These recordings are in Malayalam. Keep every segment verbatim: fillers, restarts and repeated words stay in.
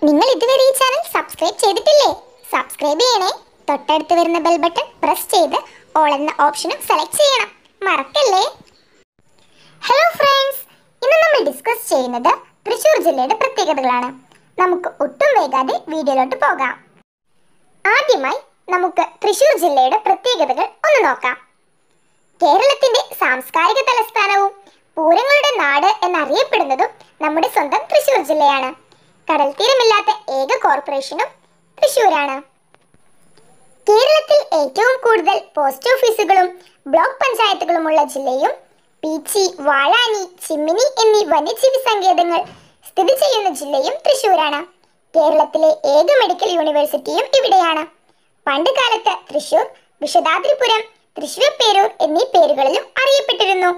നിങ്ങൾ ഇതുവരെ ഈ ചാനൽ സബ്സ്ക്രൈബ് ചെയ്തിട്ടില്ലേ? സബ്സ്ക്രൈബ് ചെയ്യണേ. തൊട്ടടുത്ത് വരുന്ന ബെൽ ബട്ടൺ പ്രസ് ചെയ്ത് ഓൾ എന്ന ഓപ്ഷനും സെലക്ട് ചെയ്യണം. മറക്കല്ലേ. ഹലോ ഫ്രണ്ട്സ്, ഇന്ന് നമ്മൾ ഡിസ്കസ് ചെയ്യുന്നത് തൃശ്ശൂർ ജില്ലയുടെ പ്രത്യേകതകളാണ്. നമുക്ക് ഒട്ടും വൈകാതെ വീഡിയോയിലോട്ട് പോകാം. ആദ്യമായി നമുക്ക് തൃശ്ശൂർ ജില്ലയുടെ പ്രത്യേകതകൾ ഒന്ന് നോക്കാം. കേരളത്തിന്റെ സാംസ്കാരിക തലസ്ഥാനവും പൂരങ്ങളുടെ നാട് എന്നറിയപ്പെടുന്നതും നമ്മുടെ സ്വന്തം തൃശ്ശൂർ ജില്ലയാണ്. കടൽ തീരമില്ലാത്ത ഏക കോർപ്പറേഷനും തൃശ്ശൂരാണ്. കേരളത്തിൽ ഏറ്റവും കൂടുതൽ പോസ്റ്റ് ഓഫീസുകളും ബ്ലോക്ക് പഞ്ചായത്തുകളുമുള്ള ജില്ലയും പീച്ചി, വാഴാനി, ചിമ്മിനി എന്നീ വന്യജീവി സങ്കേതങ്ങൾ സ്ഥിതി ചെയ്യുന്ന ജില്ലയും തൃശ്ശൂരാണ്. കേരളത്തിലെ ഏക മെഡിക്കൽ യൂണിവേഴ്സിറ്റിയും ഇവിടെയാണ്. പണ്ട് കാലത്ത് തൃശ്ശൂർ വിശദാദ്രിപുരം, തൃശ്ശൂർപേരൂർ എന്നീ പേരുകളിലും അറിയപ്പെട്ടിരുന്നു.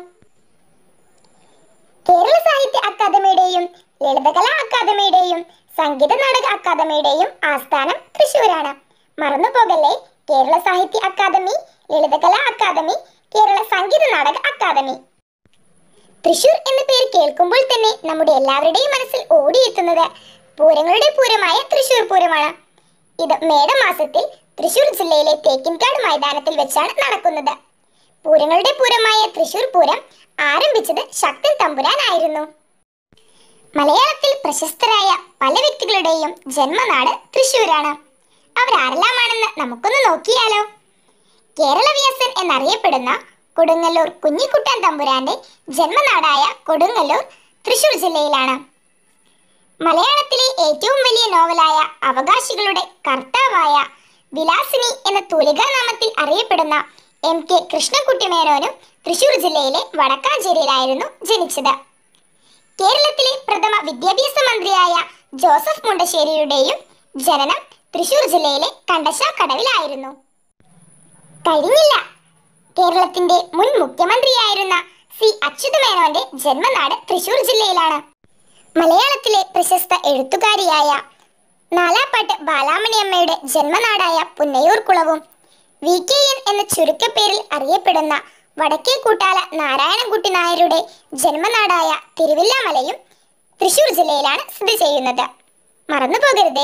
കേരള സാഹിത്യ അക്കാദമിയുടെയും ലളിതകലാ അക്കാദമിയുടെയും സംഗീത നാടക അക്കാദമിയുടെയും ആസ്ഥാനം തൃശ്ശൂരാണ്. മറന്നുപോകല്ലേ. കേരള സാഹിത്യ അക്കാദമി, ലളിതകലാ അക്കാദമി, കേരള സംഗീത നാടക അക്കാദമി. തൃശ്ശൂർ എന്ന പേര് കേൾക്കുമ്പോൾ തന്നെ നമ്മുടെ എല്ലാവരുടെയും മനസ്സിൽ ഓടിയെത്തുന്നത് പൂരങ്ങളുടെ പൂരമായ തൃശ്ശൂർ പൂരമാണ്. ഇത് മേടമാസത്തിൽ തൃശ്ശൂർ ജില്ലയിലെ തേക്കിൻകാട് മൈതാനത്തിൽ വെച്ചാണ് നടക്കുന്നത്. പൂരങ്ങളുടെ പൂരമായ തൃശ്ശൂർ പൂരം ആരംഭിച്ചത് ശക്തൻ തമ്പുരാനായിരുന്നു. മലയാളത്തിൽ പ്രശസ്തരായ പല വ്യക്തികളുടെയും ജന്മനാട് തൃശ്ശൂരാണ്. അവരാരെല്ലാമാണെന്ന് നമുക്കൊന്ന് നോക്കിയാലോ. കേരളവ്യാസൻ എന്നറിയപ്പെടുന്ന കൊടുങ്ങല്ലൂർ കുഞ്ഞിക്കുട്ടൻ തമ്പുരാന്റെ ജന്മനാടായ കൊടുങ്ങല്ലൂർ തൃശ്ശൂർ ജില്ലയിലാണ്. മലയാളത്തിലെ ഏറ്റവും വലിയ നോവലായ അവകാശികളുടെ കർത്താവായ വിലാസിനി എന്ന തൂലികാനാമത്തിൽ അറിയപ്പെടുന്ന എം കെ കൃഷ്ണൻകുട്ടി മേനോനും തൃശ്ശൂർ ജില്ലയിലെ വടക്കാഞ്ചേരിയിലായിരുന്നു ജനിച്ചത്. കേരളത്തിലെ പ്രഥമ വിദ്യാഭ്യാസ മന്ത്രിയായ ജോസഫ് മുണ്ടശ്ശേരിയുടെയും ജനനം തൃശ്ശൂർ ജില്ലയിലെ കണ്ടശാക്കടവിലായിരുന്നു. കഴിഞ്ഞില്ല. കേരളത്തിന്റെ മുൻ മുഖ്യമന്ത്രിയായിരുന്ന സി അച്യുതമേനോന്റെ ജന്മനാട് തൃശ്ശൂർ ജില്ലയിലാണ്. മലയാളത്തിലെ പ്രശസ്ത എഴുത്തുകാരിയായ നാലാപ്പാട്ട് ബാലാമണിയമ്മയുടെ ജന്മനാടായ പുന്നയൂർക്കുളവും വി കെ എൻ എന്ന ചുരുക്കപ്പേരിൽ അറിയപ്പെടുന്ന വടക്കേ കൂട്ടാല നാരായണൻകുട്ടി നായരുടെ ജന്മനാടായ തിരുവില്ലാമലയും തൃശ്ശൂർ ജില്ലയിലാണ് സ്ഥിതി ചെയ്യുന്നത്. മറന്നുപോകരുതേ.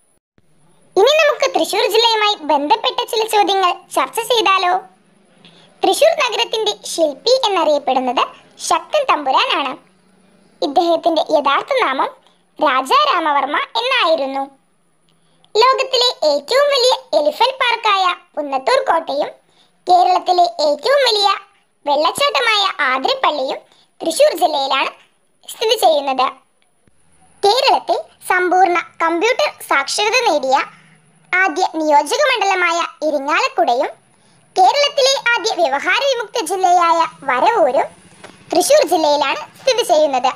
ഇനി നമുക്ക് തൃശ്ശൂർ ജില്ലയുമായി ബന്ധപ്പെട്ട ചില ചോദ്യങ്ങൾ ചർച്ച ചെയ്താലോ. തൃശ്ശൂർ നഗരത്തിന്റെ ശില്പി എന്നറിയപ്പെടുന്നത് ശക്തൻ തമ്പുരാനാണ്. ഇദ്ദേഹത്തിന്റെ യഥാർത്ഥ നാമം രാജാരാമവർമ്മ എന്നായിരുന്നു. ലോകത്തിലെ ഏറ്റവും വലിയ എലിഫന്റ് പാർക്കായ പുന്നത്തൂർ കോട്ടയും കേരളത്തിലെ ഏറ്റവും വലിയ വെള്ളച്ചാട്ടമായ ആതിരപ്പള്ളിയും തൃശ്ശൂർ ജില്ലയിലാണ് സ്ഥിതി ചെയ്യുന്നത്. കേരളത്തിൽ സമ്പൂർണ്ണ കമ്പ്യൂട്ടർ സാക്ഷരത നേടിയ ആദ്യ നിയോജക മണ്ഡലമായ ഇരിങ്ങാലക്കുടയും കേരളത്തിലെ ആദ്യ വ്യവഹാര വിമുക്ത ജില്ലയായ വരവൂരും തൃശ്ശൂർ ജില്ലയിലാണ് സ്ഥിതി ചെയ്യുന്നത്.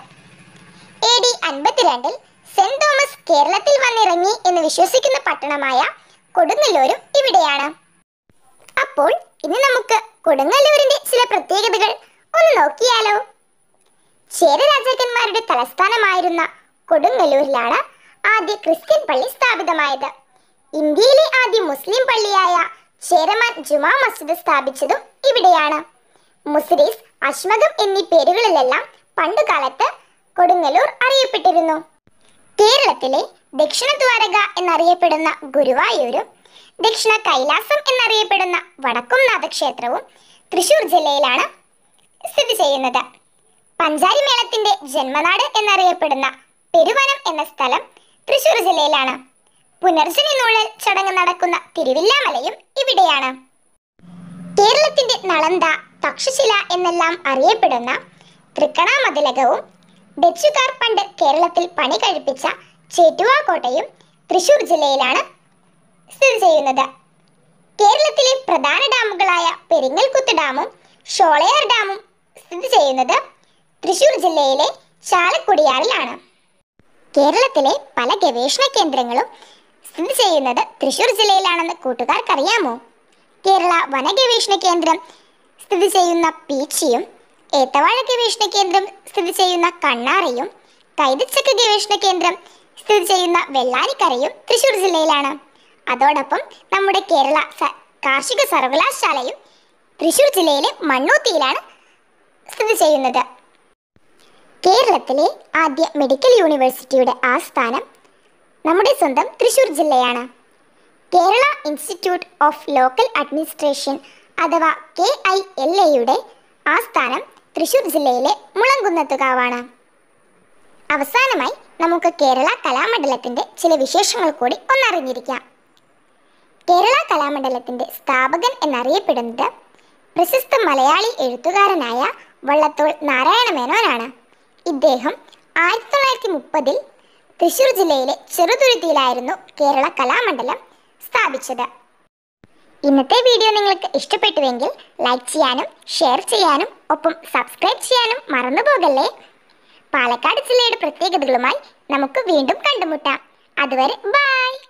എ ഡി അൻപത്തിരണ്ടിൽ സെന്റ് തോമസ് കേരളത്തിൽ വന്നിറങ്ങി എന്ന് വിശ്വസിക്കുന്ന പട്ടണമായ കൊടുങ്ങല്ലൂരും ഇവിടെയാണ്. അപ്പോൾ ഇനി നമുക്ക് കൊടുങ്ങല്ലൂരിന്റെ ചില പ്രത്യേകതകൾ ഒന്ന് നോക്കിയാലോ. ചേര രാജാക്കന്മാരുടെ തലസ്ഥാനമായിരുന്ന കൊടുങ്ങല്ലൂരിലാണ് ആദ്യ ക്രിസ്ത്യൻ പള്ളി സ്ഥാപിതമായത്. ഇന്ത്യയിലെ ആദ്യ മുസ്ലിം പള്ളിയായ ചേരമാൻ ജുമാ മസ്ജിദ് സ്ഥാപിച്ചതും ഇവിടെയാണ്. മുസ്രീസ്, അശ്മകം എന്നീ പേരുകളിലെല്ലാം പണ്ടുകാലത്ത് കൊടുങ്ങല്ലൂർ അറിയപ്പെട്ടിരുന്നു. കേരളത്തിലെ ദക്ഷിണ ദ്വാരക എന്നറിയപ്പെടുന്ന ഗുരുവായൂരും ദക്ഷിണ കൈലാസം എന്നറിയപ്പെടുന്ന വടക്കുംനാഥ ക്ഷേത്രവും തൃശ്ശൂർ ജില്ലയിലാണ് സ്ഥിതി ചെയ്യുന്നത്. പഞ്ചാരി മേളത്തിന്റെ ജന്മനാട് എന്നറിയപ്പെടുന്ന പെരുവനം എന്ന സ്ഥലം തൃശ്ശൂർ ജില്ലയിലാണ്. പുനർജനി നൂഴൽ ചടങ്ങ് നടക്കുന്ന തിരുവില്ലാമലയും ഇവിടെയാണ്. കേരളത്തിന്റെ നളന്ദ, തക്ഷശില എന്നെല്ലാം അറിയപ്പെടുന്ന തൃക്കണാമതിലകവും ഡച്ചുകാർ പണ്ട് കേരളത്തിൽ പണി കഴിപ്പിച്ച ചേറ്റുവാ കോട്ടയും തൃശ്ശൂർ ജില്ലയിലാണ് സ്ഥിതി ചെയ്യുന്നത്. കേരളത്തിലെ പ്രധാന ഡാമുകളായ പെരിങ്ങൽകുത്ത് ഡാമും ഷോളയാർ ഡാമും സ്ഥിതി ചെയ്യുന്നത് തൃശ്ശൂർ ജില്ലയിലെ ചാലക്കുടിയാറിലാണ്. കേരളത്തിലെ പല ഗവേഷണ കേന്ദ്രങ്ങളും സ്ഥിതി ചെയ്യുന്നത് തൃശ്ശൂർ ജില്ലയിലാണെന്ന് കൂട്ടുകാർക്കറിയാമോ? കേരള വന ഗവേഷണ കേന്ദ്രം സ്ഥിതി ചെയ്യുന്ന പീച്ചിയും ഏത്തവാഴ ഗവേഷണ കേന്ദ്രം സ്ഥിതി ചെയ്യുന്ന കണ്ണാറയും കൈതച്ചക്ക ഗവേഷണ കേന്ദ്രം സ്ഥിതി ചെയ്യുന്ന വെള്ളാനിക്കരയും തൃശ്ശൂർ ജില്ലയിലാണ്. അതോടൊപ്പം നമ്മുടെ കേരള കാർഷിക സർവകലാശാലയും തൃശ്ശൂർ ജില്ലയിലെ മണ്ണൂത്തിയിലാണ് സ്ഥിതി ചെയ്യുന്നത്. കേരളത്തിലെ ആദ്യ മെഡിക്കൽ യൂണിവേഴ്സിറ്റിയുടെ ആസ്ഥാനം നമ്മുടെ സ്വന്തം തൃശ്ശൂർ ജില്ലയാണ്. Kerala institute of local administration അഥവാ കെ ഐ എൽ എയുടെ ആസ്ഥാനം തൃശ്ശൂർ ജില്ലയിലെ മുളങ്കുന്നത്തുകാവാണ്. അവസാനമായി നമുക്ക് കേരള കലാമണ്ഡലത്തിൻ്റെ ചില വിശേഷങ്ങൾ കൂടി ഒന്നറിഞ്ഞിരിക്കാം. കേരള കലാമണ്ഡലത്തിൻ്റെ സ്ഥാപകൻ എന്നറിയപ്പെടുന്നത് പ്രശസ്ത മലയാളി എഴുത്തുകാരനായ വള്ളത്തോൾ നാരായണ മേനോനാണ്. ഇദ്ദേഹം ആയിരത്തി തൊള്ളായിരത്തി മുപ്പതിൽ തൃശ്ശൂർ ജില്ലയിലെ ചെറുതുരുത്തിയിലായിരുന്നു കേരള കലാമണ്ഡലം സ്ഥാപിച്ചത്. ഇന്നത്തെ വീഡിയോ നിങ്ങൾക്ക് ഇഷ്ടപ്പെട്ടുവെങ്കിൽ ലൈക്ക് ചെയ്യാനും ഷെയർ ചെയ്യാനും ഒപ്പം സബ്സ്ക്രൈബ് ചെയ്യാനും മറന്നുപോകല്ലേ. പാലക്കാട് ജില്ലയുടെ പ്രത്യേകതകളുമായി നമുക്ക് വീണ്ടും കണ്ടുമുട്ടാം. അതുവരെ ബൈ.